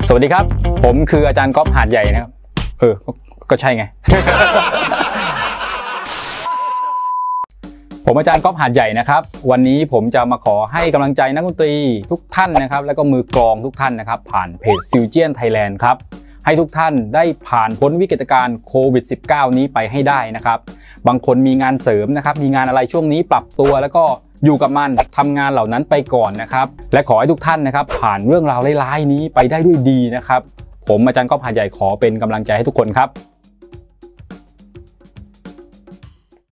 สวัสดีครับผมคืออาจารย์ก๊อฟหาดใหญ่นะครับก็ใช่ไง ผมอาจารย์ก๊อฟหาดใหญ่นะครับวันนี้ผมจะมาขอให้กำลังใจนักดนตรีทุกท่านนะครับแล้วก็มือกลองทุกท่านนะครับผ่านเพจซิลเจียนไทยแลนด์ครับให้ทุกท่านได้ผ่านพ้นวิกฤตการณ์โควิด -19 นี้ไปให้ได้นะครับบางคนมีงานเสริมนะครับมีงานอะไรช่วงนี้ปรับตัวแล้วก็อยู่กับมันทำงานเหล่านั้นไปก่อนนะครับและขอให้ทุกท่านนะครับผ่านเรื่องราวร้ายๆนี้ไปได้ด้วยดีนะครับผมอาจารย์ก๊อฟหาดใหญ่ขอเป็นกำลังใจให้ทุกคนครับ